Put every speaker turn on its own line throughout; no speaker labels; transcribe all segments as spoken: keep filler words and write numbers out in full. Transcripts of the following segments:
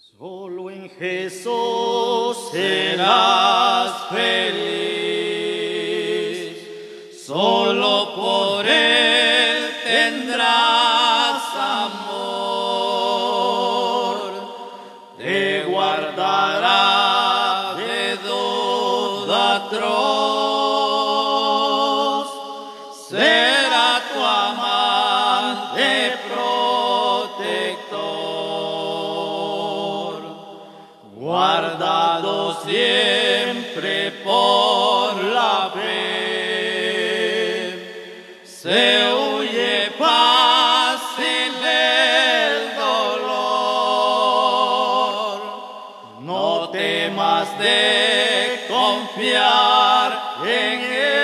Solo en Jesús serás feliz, solo por Él tendrás amor, te guardará de duda atroz, será tu amante protector, guardado siempre por la fe, se huye fácil del dolor, no temas de confiar en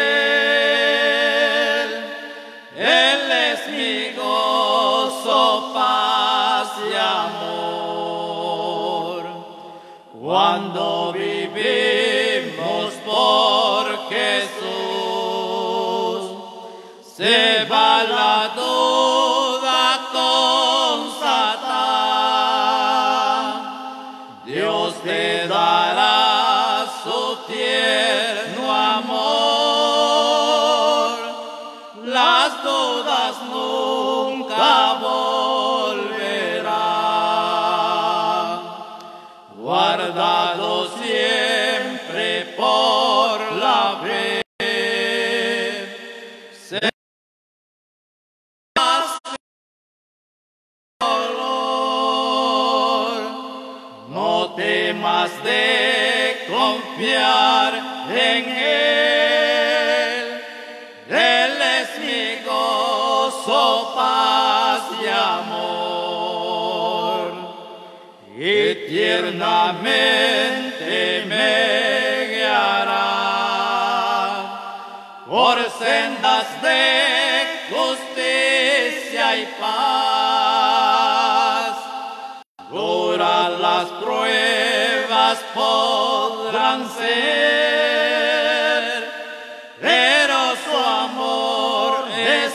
Él, Él es mi gozo, paz y amor. Cuando vivimos por Jesús, se va la duda con Satán. Dios te dará su tierno amor, las dudas nunca volverán, guardado siempre por la fe, serás dolor, no temas de confiar en Él, Él es mi gozo, paz y amor, y tiernamente me guiará por sendas de justicia y paz. Duras las pruebas podrán ser, pero su amor es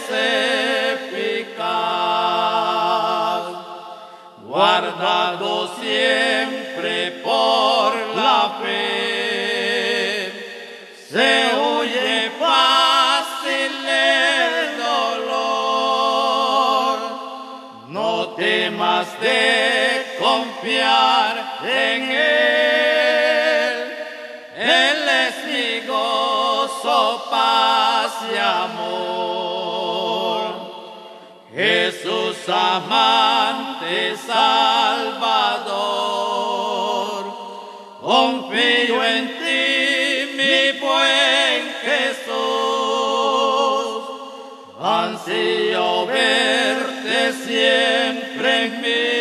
eficaz, guardado siempre por la fe, se huye fácil el dolor, no temas de confiar en Él, Él es mi gozo, paz y amor. Jesús amante Salvador, confío en ti, mi buen Jesús, ansío verte siempre en mí,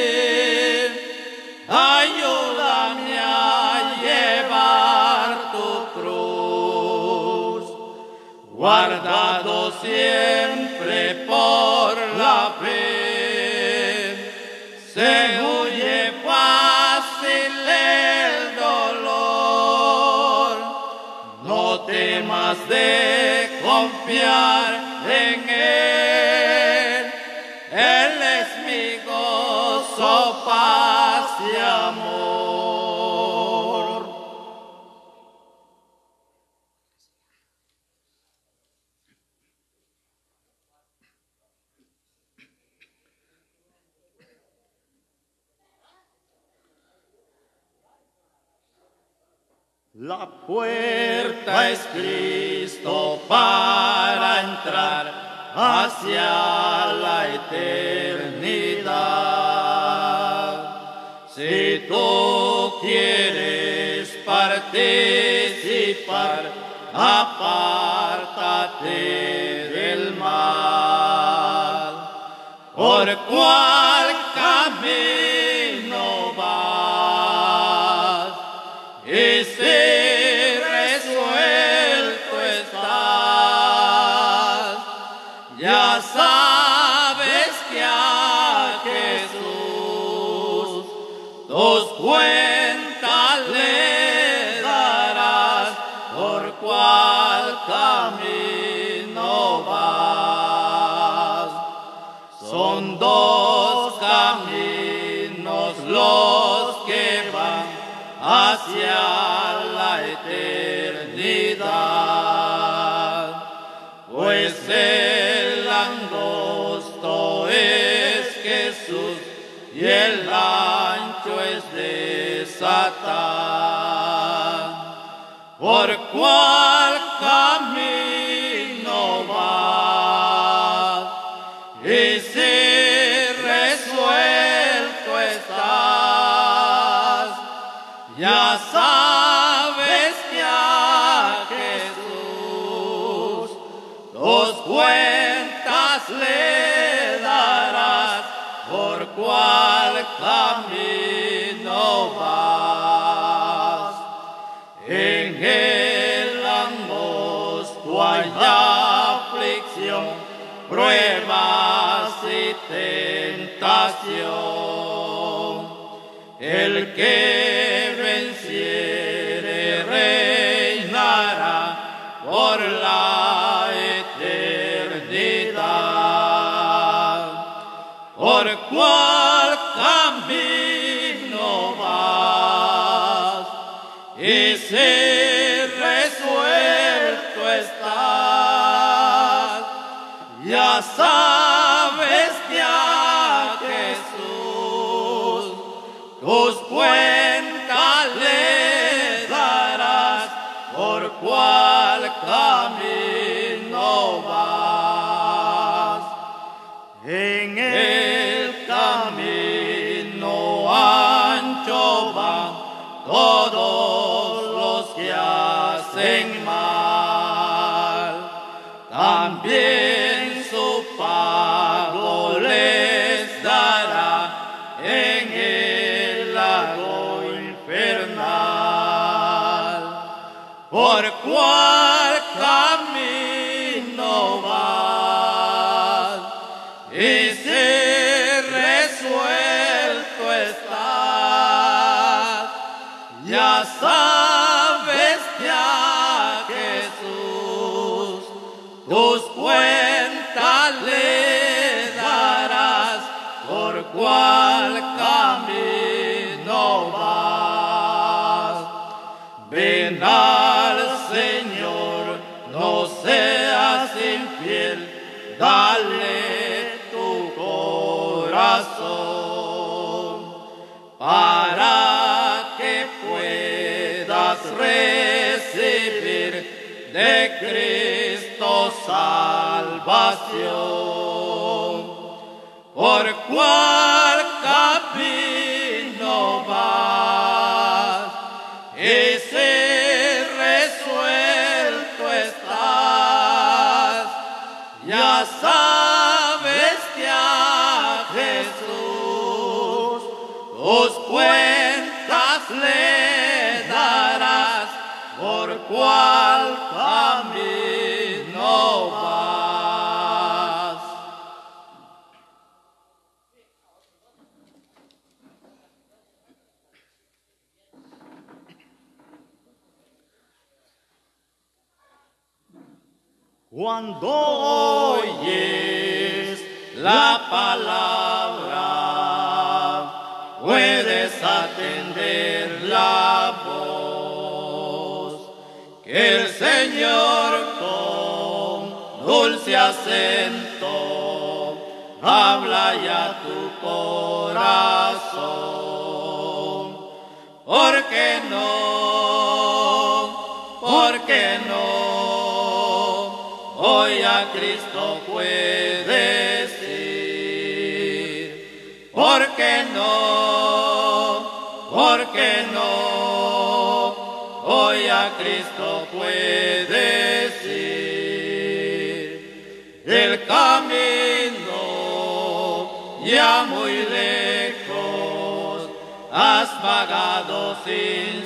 ayúdame a llevar tu cruz, guardado siempre por la fe, se huye fácil el dolor, no temas de confiar en Él, Él es mi gozo, paz y amor. La puerta es Cristo para entrar hacia la eternidad. Si tú quieres participar, apártate del mal. ¿Por cuál camino vas? Y si resuelto estás, ya sabes que a Jesús tus cuentas le darás. ¿Por cuál camino vas? Son dos caminos los hacia la eternidad, pues el angosto es Jesús y el ancho es de Satán. ¿Por cuál camino vas? Y si resuelto estás, ya sabes que a Jesús dos cuentas le darás. ¿Por cuál camino vas? En el angosto hay aflicción, pruebas y tentación. El que venciere reinará por la eternidad. ¿Por cuál camino vas? Y si resuelto estás, ya sabes que a Jesús tus cuentas le darás. ¿Por cuál camino vas? En el camino ancho van todos los que hacen mal, también su pago les dará en el lago infernal. ¿Por cuál camino vas? Y si resuelto estás, ya sabes que a Jesús tus cuentas le darás. ¿Por cuál camino vas? Ven al Señor, no seas infiel, dale tu corazón para que puedas recibir de Cristo salvación. ¿Por cuál camino vas? Y si resuelto estás, ya sabes que a Jesús tus cuentas le darás. ¿Por cuál camino vas?
Cuando
oyes la palabra, puedes atender la voz que el Señor con dulce acento habla ya tu corazón. ¿Por qué no? ¿Por qué no? Hoy a Cristo puedes ir. ¿Por qué no? ¿Por qué no? Hoy a Cristo puedes ir. El camino ya muy lejos has vagado sin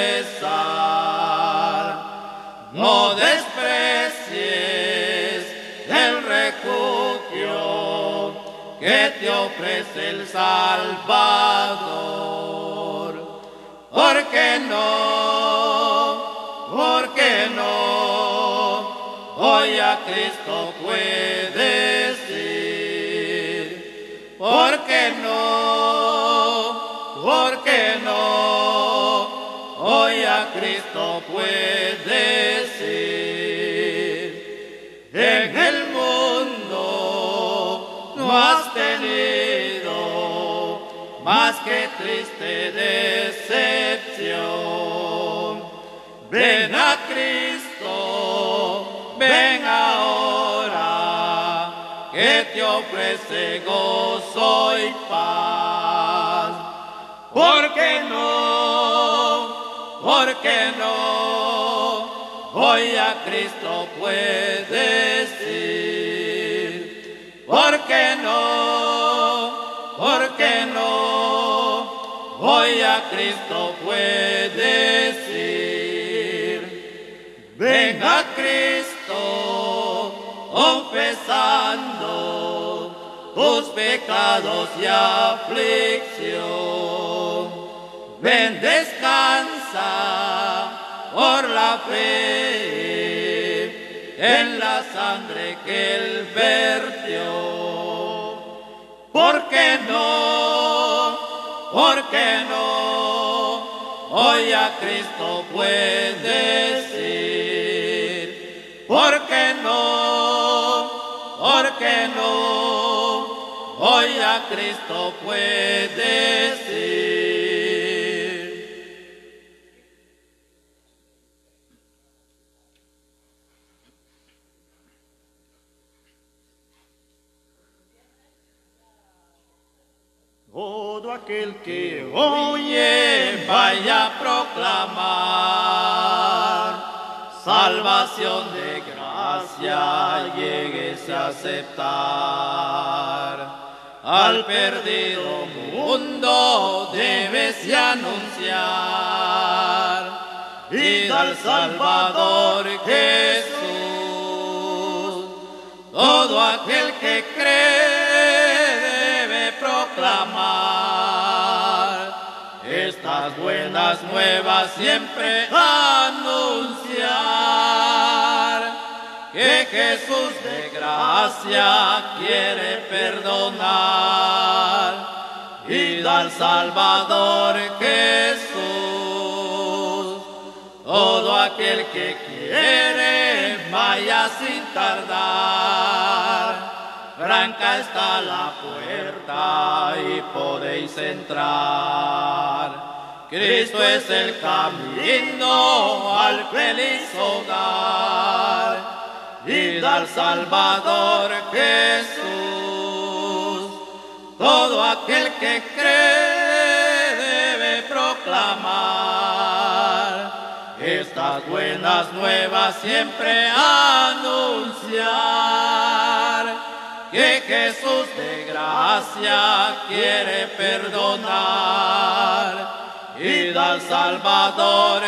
cesar. No desprecies el refugio que te ofrece el Salvador. ¿Por qué no? ¿Por qué no? Hoy a Cristo puedes ir. ¿Por qué no? ¿Por qué no? Cristo puedes ir. En el mundo no has tenido más que triste decepción. Ven a Cristo, ven ahora, que te ofrece gozo y paz. ¿Por qué no? ¿Por qué no? Hoy a Cristo puedes ir. ¿Por qué no? ¿Por qué no? Hoy a Cristo puedes ir. Ven a Cristo, confesando tus pecados y aflicción. Ven, descansa por la fe en la sangre que Él vertió. ¿Por qué no? ¿Por qué no? Hoy a Cristo puedes ir. ¿Por qué no? ¿Por qué no? Hoy a Cristo puedes ir.
Todo aquel que oye vaya a proclamar salvación de gracia, lléguese a aceptar. Al perdido mundo debes de anunciar, y al Salvador Jesús. Todo aquel que cree debe proclamar estas buenas nuevas, siempre anunciar que Jesús de gracia quiere perdonar, y al Salvador Jesús. Todo aquel que quiere vaya sin tardar. Franca está la puerta y podéis entrar. Cristo es el camino al feliz hogar, y al Salvador Jesús. Todo aquel que cree debe proclamar estas buenas nuevas, siempre anunciar que Jesús de gracia quiere perdonar, y al Salvador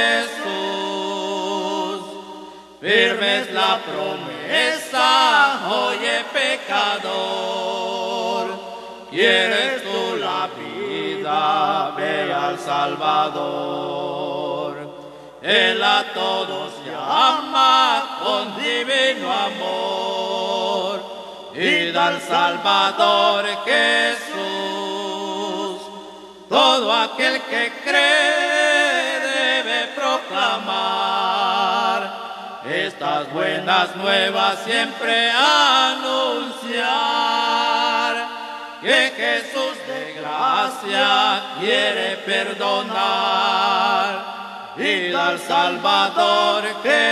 Jesús. Firme es la promesa, oye pecador, ¿quieres tú la vida? Ve al Salvador. Él a todos llama con divino amor, y al Salvador Jesús. Todo aquel que cree debe proclamar estas buenas nuevas, siempre anunciar que Jesús de gracia quiere perdonar, y al Salvador Jesús.